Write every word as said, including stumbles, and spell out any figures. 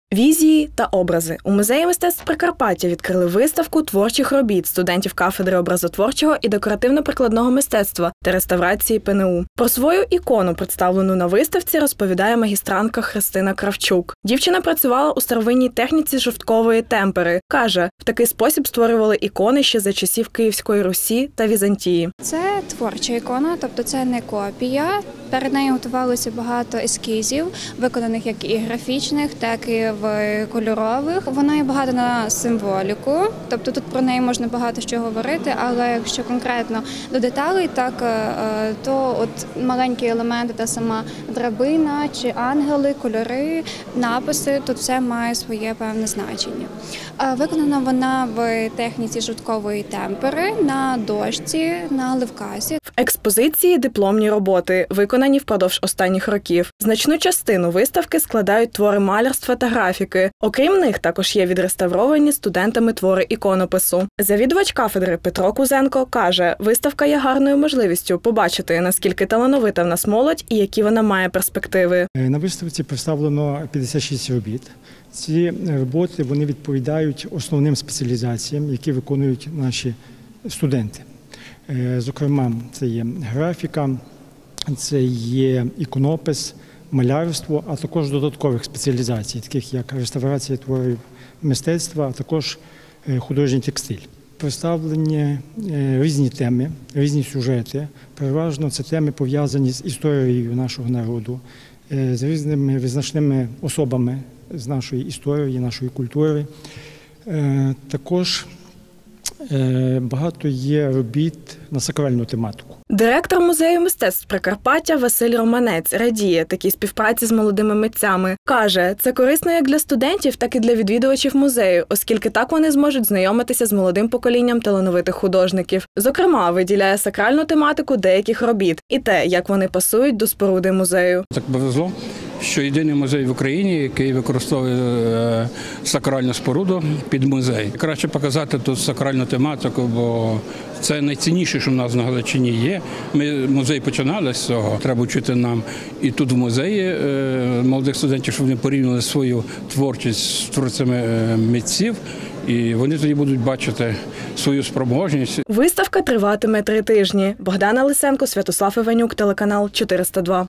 Візії та образи. У Музеї мистецтв Прикарпаття відкрили виставку творчих робіт студентів кафедри образотворчого і декоративно-прикладного мистецтва та реставрації ПНУ. Про свою ікону, представлену на виставці, розповідає магістрантка Христина Кравчук. Дівчина працювала у старовинній техніці жовткової темпери. Каже, в такий спосіб створювали ікони ще за часів Київської Русі та Візантії. Це творча ікона, тобто це не копія. Перед нею готувалося багато ескізів, виконаних як і графічних, так і в кольорових. Вона є багато на символіку, тобто тут про неї можна багато що говорити, але якщо конкретно до деталей, так то от маленькі елементи, та сама драбина чи ангели, кольори, написи, тут все має своє певне значення. Виконана вона в техніці жовткової темпери, на дошці, на левкасі. В експозиції дипломні роботи, виконані впродовж останніх років. Значну частину виставки складають твори малярства та графіки. Окрім них, також є відреставровані студентами твори іконопису. Завідувач кафедри Петро Кузенко каже, виставка є гарною можливістю побачити, наскільки талановита в нас молодь і які вона має перспективи. На виставці представлено п'ятдесят шість робіт. Ці роботи вони відповідають основним спеціалізаціям, які виконують наші студенти. Зокрема, це є графіка, це є іконопис, малярство, а також додаткових спеціалізацій, таких як реставрація творів мистецтва, а також художній текстиль. Представлені різні теми, різні сюжети. Переважно це теми пов'язані з історією нашого народу, з різними визначними особами з нашої історії, нашої культури. Також багато є робіт на сакральну тематику. Директор Музею мистецтв Прикарпаття Василь Романець радіє такій співпраці з молодими митцями. Каже, це корисно як для студентів, так і для відвідувачів музею, оскільки так вони зможуть знайомитися з молодим поколінням талановитих художників. Зокрема, виділяє сакральну тематику деяких робіт і те, як вони пасують до споруди музею. Так повезло, що єдиний музей в Україні, який використовує сакральну споруду під музей. Краще показати тут сакральну тематику, бо це найцінніше, що в нас на Галичині є. Ми музей починали з цього. Треба вчити нам і тут в музеї молодих студентів, щоб вони порівнювали свою творчість з творцями митців. І вони тоді будуть бачити свою спроможність. Виставка триватиме три тижні. Богдана Лисенко, Святослав Іванюк, телеканал чотириста два.